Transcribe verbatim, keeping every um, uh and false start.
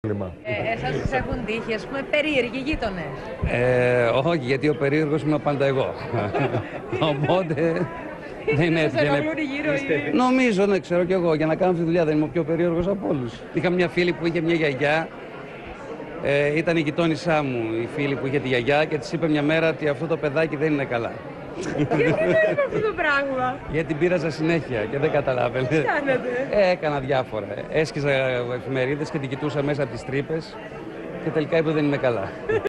Ε, εσάς σας έχουν τύχει, ας πούμε, περίεργοι γείτονες? Ε, όχι, γιατί ο περίεργος είμαι πάντα εγώ. Οπότε δεν έτυχε. Νομίζω, ναι, ξέρω κι εγώ. Για να κάνω αυτή τη δουλειά δεν είμαι ο πιο περίεργος από όλους. Είχα μια φίλη που είχε μια γιαγιά. Ε, ήταν η γειτόνισά μου, η φίλη που είχε τη γιαγιά, και της είπε μια μέρα ότι αυτό το παιδάκι δεν είναι καλά. Γιατί δεν είπε αυτό το πράγμα? Γιατί την πείραζα συνέχεια και δεν καταλάβαινε. Τι κάνετε? Ε, έκανα διάφορα. Έσκυζα εφημερίδες και την κοιτούσα μέσα από τις τρύπες και τελικά είπε δεν είμαι καλά.